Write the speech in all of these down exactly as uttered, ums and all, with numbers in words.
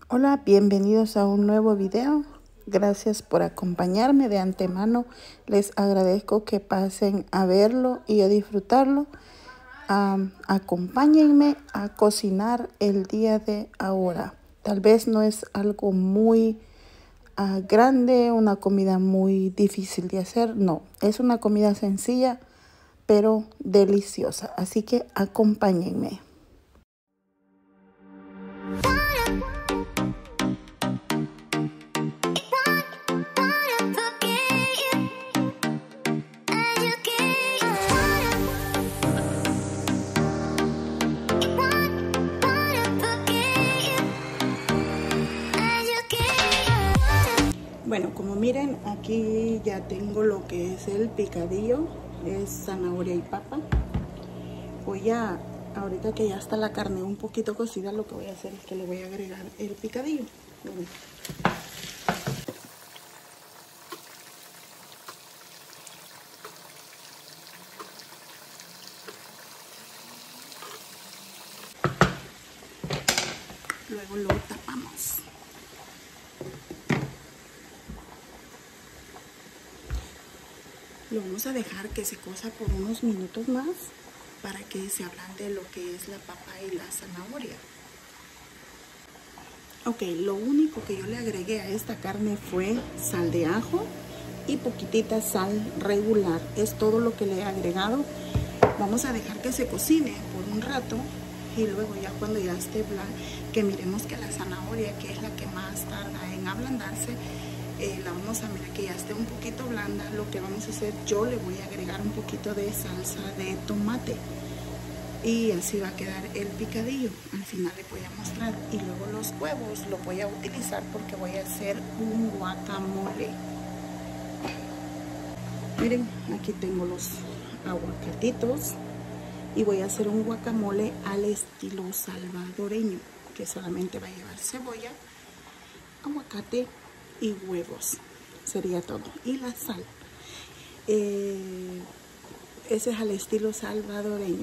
Hola, bienvenidos a un nuevo video. Gracias por acompañarme de antemano. Les agradezco que pasen a verlo y a disfrutarlo. Um, acompáñenme a cocinar el día de ahora. Tal vez no es algo muy uh, grande, una comida muy difícil de hacer. No, es una comida sencilla, pero deliciosa. Así que acompáñenme. Bueno, como miren, aquí ya tengo lo que es el picadillo, es zanahoria y papa. Voy a, ahorita que ya está la carne un poquito cocida, lo que voy a hacer es que le voy a agregar el picadillo. Bueno. Luego lo tapamos. Lo vamos a dejar que se cosa por unos minutos más para que se ablande lo que es la papa y la zanahoria. Ok, lo único que yo le agregué a esta carne fue sal de ajo y poquitita sal regular. Es todo lo que le he agregado. Vamos a dejar que se cocine por un rato y luego ya cuando ya esté blanca, que miremos que la zanahoria, que es la que más tarda en ablandarse, Eh, la vamos a mirar que ya esté un poquito blanda. Lo que vamos a hacer, yo le voy a agregar un poquito de salsa de tomate y así va a quedar el picadillo. Al final le voy a mostrar, y luego los huevos los voy a utilizar porque voy a hacer un guacamole. Miren, aquí tengo los aguacatitos y voy a hacer un guacamole al estilo salvadoreño, que solamente va a llevar cebolla, aguacate y huevos, sería todo, y la sal. Eh, ese es al estilo salvadoreño.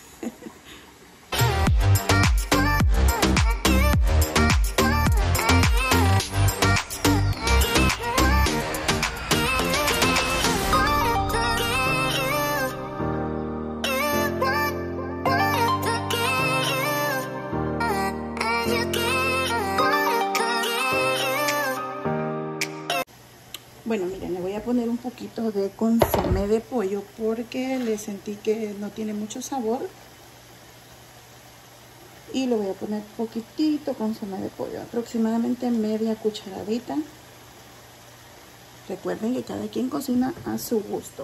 Bueno, miren, le voy a poner un poquito de consomé de pollo porque le sentí que no tiene mucho sabor. Y le voy a poner poquitito consomé de pollo, aproximadamente media cucharadita. Recuerden que cada quien cocina a su gusto.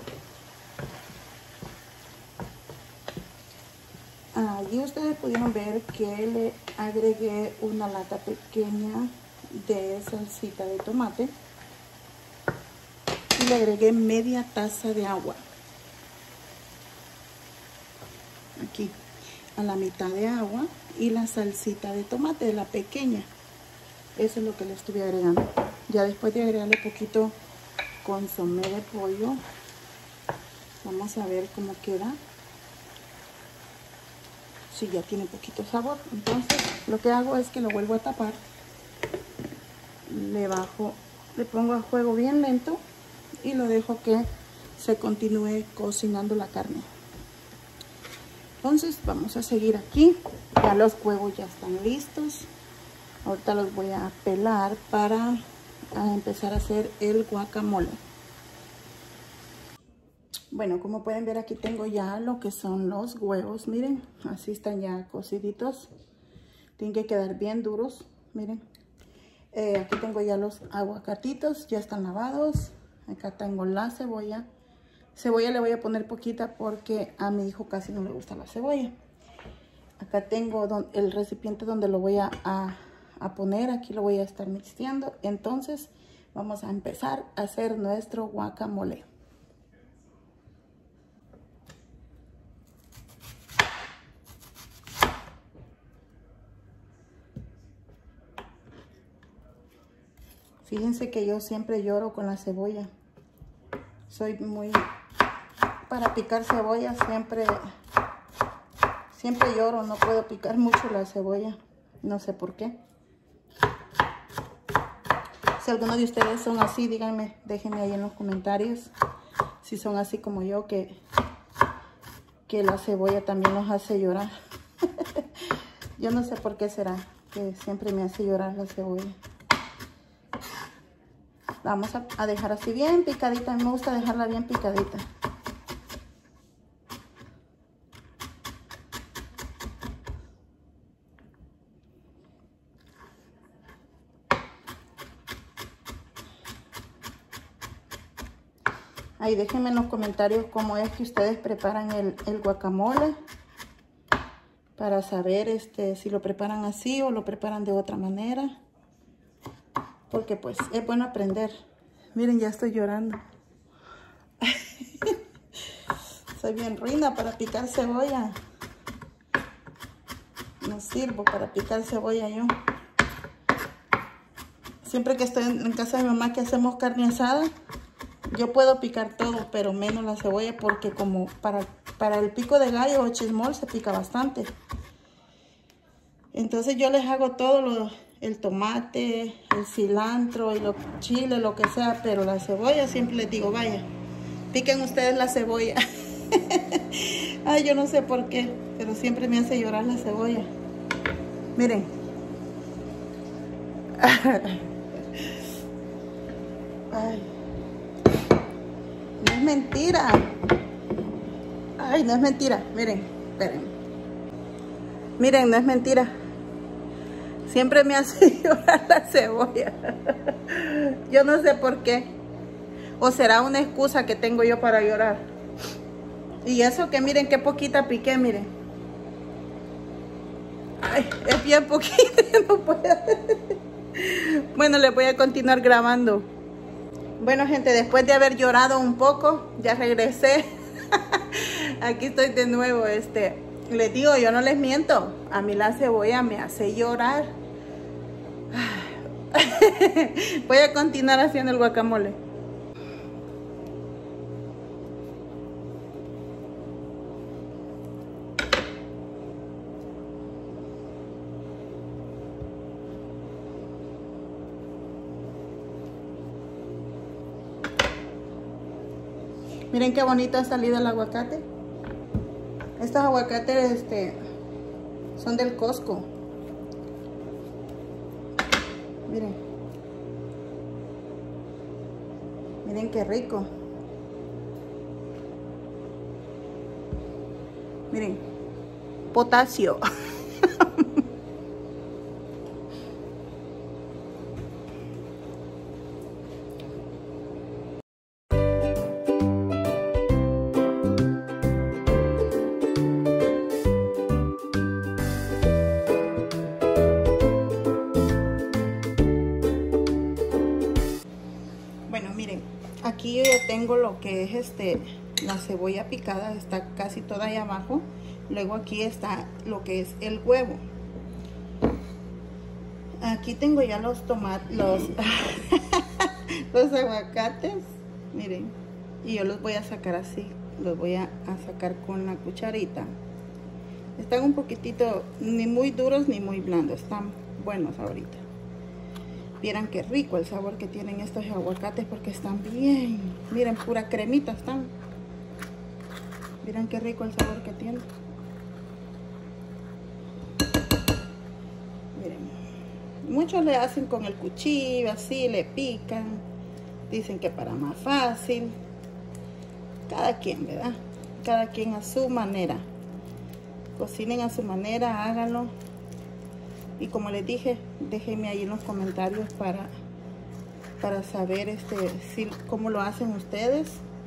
Allí ustedes pudieron ver que le agregué una lata pequeña de salsita de tomate. Y le agregué media taza de agua. Aquí, a la mitad de agua, y la salsita de tomate, de la pequeña. Eso es lo que le estuve agregando. Ya después de agregarle poquito consomé de pollo, vamos a ver cómo queda. Si ya tiene poquito sabor. Entonces, lo que hago es que lo vuelvo a tapar. Le bajo, le pongo a fuego bien lento. Y lo dejo que se continúe cocinando la carne. Entonces vamos a seguir aquí. Ya los huevos ya están listos. Ahorita los voy a pelar para a empezar a hacer el guacamole. Bueno, como pueden ver, aquí tengo ya lo que son los huevos. Miren, así están ya cociditos. Tienen que quedar bien duros. Miren, eh, aquí tengo ya los aguacatitos, ya están lavados. Acá tengo la cebolla. Cebolla le voy a poner poquita porque a mi hijo casi no le gusta la cebolla. Acá tengo el recipiente donde lo voy a, a, a poner. Aquí lo voy a estar mixteando. Entonces vamos a empezar a hacer nuestro guacamole. Fíjense que yo siempre lloro con la cebolla. Soy muy... Para picar cebolla siempre... Siempre lloro, no puedo picar mucho la cebolla. No sé por qué. Si alguno de ustedes son así, díganme, déjenme ahí en los comentarios. Si son así como yo, que, que la cebolla también los hace llorar. Yo no sé por qué será que siempre me hace llorar la cebolla. La vamos a, a dejar así bien picadita. A mí me gusta dejarla bien picadita. Ahí déjenme en los comentarios cómo es que ustedes preparan el, el guacamole. Para saber este, si lo preparan así o lo preparan de otra manera. Porque pues es bueno aprender. Miren, ya estoy llorando. Soy bien ruina para picar cebolla. No sirvo para picar cebolla yo. Siempre que estoy en casa de mi mamá que hacemos carne asada, yo puedo picar todo, pero menos la cebolla, porque como para, para el pico de gallo o chismol se pica bastante. Entonces yo les hago todo, lo, el tomate, el cilantro y los chiles, lo que sea, pero la cebolla siempre les digo, vaya, piquen ustedes la cebolla. Ay, yo no sé por qué, pero siempre me hace llorar la cebolla. Miren. Ay. No es mentira. Ay, no es mentira. Miren, esperen. Miren, no es mentira. Siempre me hace llorar la cebolla. Yo no sé por qué. O será una excusa que tengo yo para llorar. Y eso que miren qué poquita piqué, miren. Ay, es bien poquita, no puedo. Bueno, les voy a continuar grabando. Bueno, gente, después de haber llorado un poco, ya regresé. Aquí estoy de nuevo. Este, les digo, yo no les miento. A mí la cebolla me hace llorar. Voy a continuar haciendo el guacamole. Miren qué bonito ha salido el aguacate. Estos aguacates este, son del Costco. Miren. Miren qué rico. Miren. Potasio. Aquí yo ya tengo lo que es este la cebolla picada, está casi toda ahí abajo. Luego aquí está lo que es el huevo. Aquí tengo ya los tomates, los, los aguacates, miren. Y yo los voy a sacar así, los voy a, a sacar con la cucharita. Están un poquitito, ni muy duros ni muy blandos, están buenos ahorita. Vieran qué rico el sabor que tienen estos aguacates porque están bien. Miren, pura cremita están. Miren qué rico el sabor que tienen. Miren. Muchos le hacen con el cuchillo, así, le pican. Dicen que para más fácil. Cada quien, ¿verdad? Cada quien a su manera. Cocinen a su manera, háganlo. Y como les dije, déjenme ahí en los comentarios para, para saber este, si, cómo lo hacen ustedes.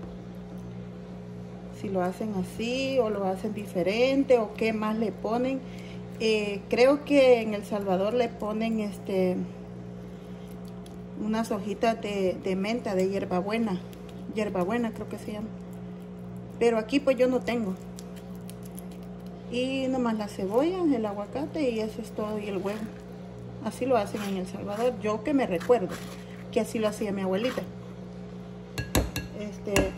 Si lo hacen así o lo hacen diferente o qué más le ponen. Eh, creo que en El Salvador le ponen este, unas hojitas de, de menta, de hierbabuena. Hierbabuena creo que se llama. Pero aquí pues yo no tengo. Y nomás la cebolla, el aguacate y eso es todo, y el huevo. Así lo hacen en El Salvador. Yo que me recuerdo que así lo hacía mi abuelita. Este,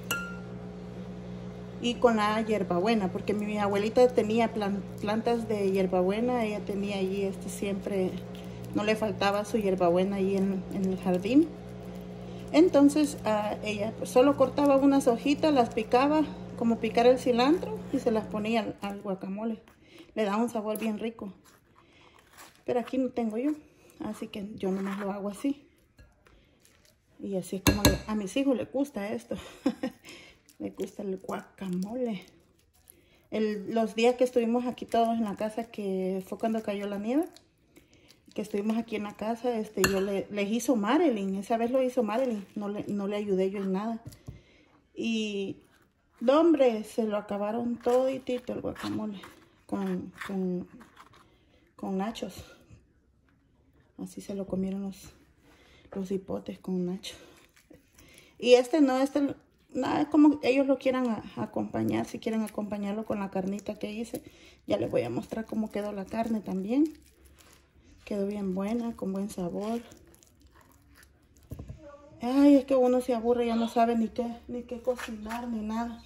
y con la hierbabuena, porque mi abuelita tenía plan, plantas de hierbabuena. Ella tenía allí este, siempre no le faltaba su hierbabuena ahí en, en el jardín. Entonces uh, ella pues, solo cortaba unas hojitas, las picaba como picar el cilantro y se las ponía al, al guacamole. Le da un sabor bien rico. Pero aquí no tengo yo, así que yo nomás lo hago así. Y así es como le, a mis hijos les gusta esto. Les gusta el guacamole. El, los días que estuvimos aquí todos en la casa, que fue cuando cayó la nieve, que estuvimos aquí en la casa, este, yo le, les hizo Marilyn. Esa vez lo hizo Marilyn, no le, no le ayudé yo en nada. Y, no, hombre, se lo acabaron toditito el guacamole con, con, con nachos. Así se lo comieron los, los hipotes con nachos. Y este no, este, nada, como ellos lo quieran a, acompañar, si quieren acompañarlo con la carnita que hice. Ya les voy a mostrar cómo quedó la carne también. Quedó bien buena, con buen sabor. Ay, es que uno se aburre, ya no sabe ni qué, ni qué cocinar, ni nada.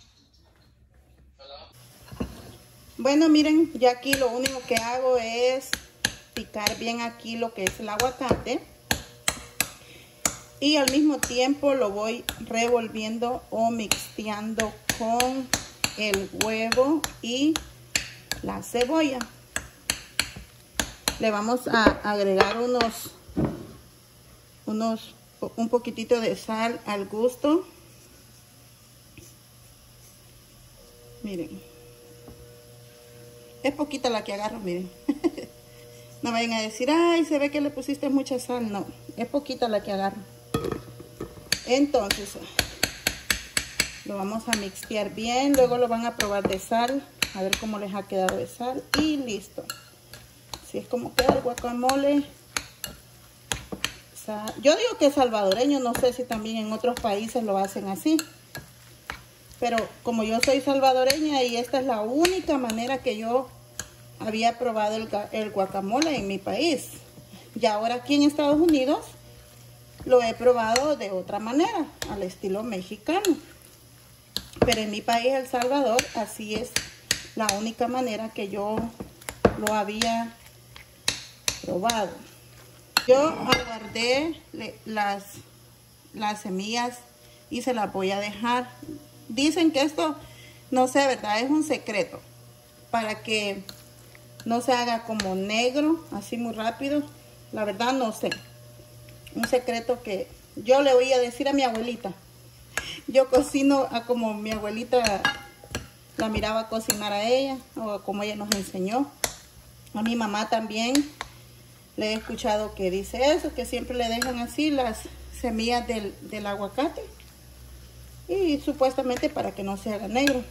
Bueno, miren, ya aquí lo único que hago es picar bien aquí lo que es el aguacate. Y al mismo tiempo lo voy revolviendo o mixteando con el huevo y la cebolla. Le vamos a agregar unos, unos, un poquitito de sal al gusto. Miren. Es poquita la que agarro, miren. No vayan a decir, ay, se ve que le pusiste mucha sal. No, es poquita la que agarro. Entonces, lo vamos a mixtear bien. Luego lo van a probar de sal. A ver cómo les ha quedado de sal. Y listo. Así es como queda el guacamole. O sea, yo digo que es salvadoreño, no sé si también en otros países lo hacen así. Pero como yo soy salvadoreña y esta es la única manera que yo había probado el, el guacamole en mi país. Y ahora aquí en Estados Unidos lo he probado de otra manera, al estilo mexicano. Pero en mi país, El Salvador, así es la única manera que yo lo había probado. Yo aguardé las, las semillas y se las voy a dejar. Dicen que esto, no sé, ¿verdad? Es un secreto para que no se haga como negro, así muy rápido. La verdad no sé. Un secreto que yo le voy a decir a mi abuelita. Yo cocino a como mi abuelita la miraba cocinar a ella, o como ella nos enseñó. A mi mamá también le he escuchado que dice eso, que siempre le dejan así las semillas del, del aguacate. Y supuestamente para que no se haga negro.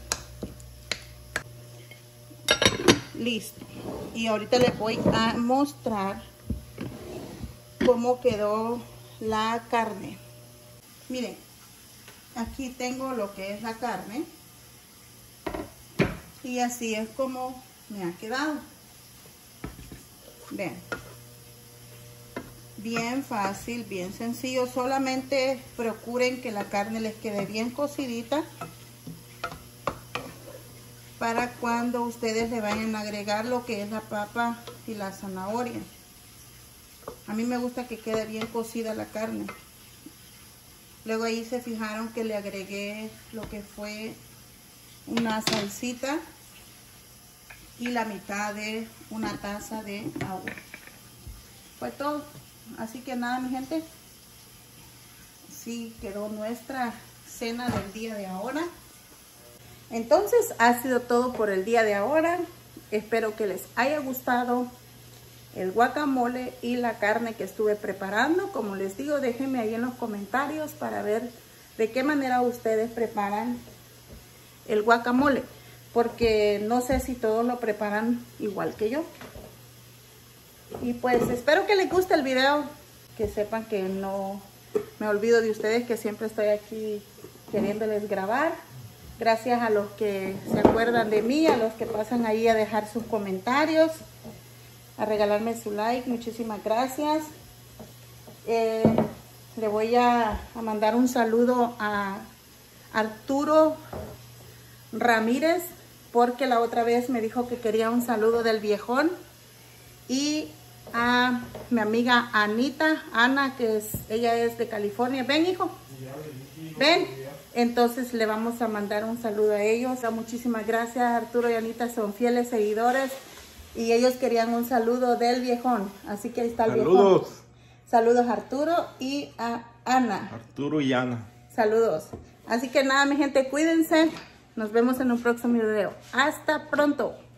Listo. Y ahorita les voy a mostrar cómo quedó la carne. Miren, aquí tengo lo que es la carne. Y así es como me ha quedado. Vean. Bien fácil, bien sencillo. Solamente procuren que la carne les quede bien cocidita para cuando ustedes le vayan a agregar lo que es la papa y la zanahoria. A mí me gusta que quede bien cocida la carne. Luego ahí se fijaron que le agregué lo que fue una salsita y la mitad de una taza de agua. Fue todo. Así que nada, mi gente, sí quedó nuestra cena del día de ahora. Entonces ha sido todo por el día de ahora. Espero que les haya gustado el guacamole y la carne que estuve preparando. Como les digo, déjenme ahí en los comentarios para ver de qué manera ustedes preparan el guacamole, porque no sé si todos lo preparan igual que yo. Y pues espero que les guste el video, que sepan que no me olvido de ustedes, que siempre estoy aquí queriéndoles grabar. Gracias a los que se acuerdan de mí, a los que pasan ahí a dejar sus comentarios, a regalarme su like, muchísimas gracias. Eh, le voy a, a mandar un saludo a Arturo Ramírez, porque la otra vez me dijo que quería un saludo del viejón. Y a mi amiga Anita, Ana, que es, ella es de California. Ven, hijo. Ven. Entonces le vamos a mandar un saludo a ellos. Muchísimas gracias. Arturo y Anita son fieles seguidores y ellos querían un saludo del viejón. Así que ahí está el Saludos. viejón. Saludos a Arturo y a Ana. Arturo y Ana. Saludos. Así que nada, mi gente, cuídense. Nos vemos en un próximo video. Hasta pronto.